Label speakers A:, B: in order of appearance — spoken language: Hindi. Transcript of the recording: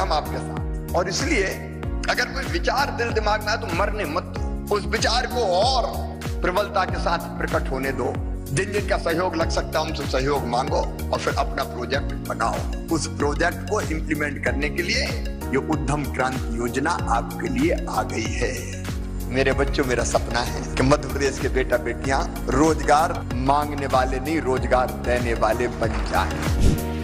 A: हम आपके साथ। और इसलिए अगर कोई विचार दिल दिमाग में आए तो मरने मत दो, उस विचार को और प्रबलता के साथ प्रकट होने दो। जिन जिन का सहयोग लग सकता है उनसे सहयोग मांगो और फिर अपना प्रोजेक्ट बनाओ। उस प्रोजेक्ट को इंप्लीमेंट करने के लिए ये उद्यम क्रांति योजना आपके लिए आ गई है। मेरे बच्चों, मेरा सपना है कि मध्य प्रदेश के बेटा बेटियां रोजगार मांगने वाले नहीं, रोजगार देने वाले बन जाएं।